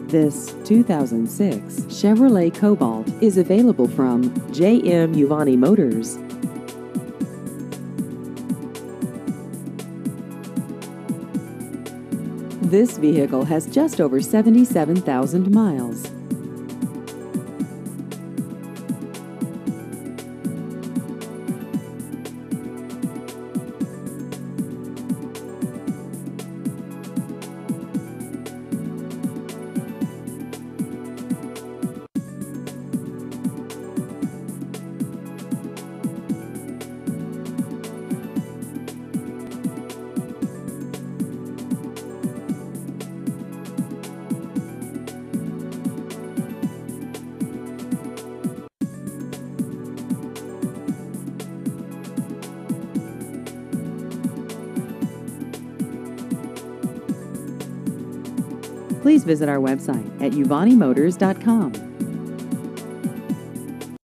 This 2006 Chevrolet Cobalt is available from J.M. Uvanni Motors. This vehicle has just over 77,000 miles. Please visit our website at uvannimotors.com.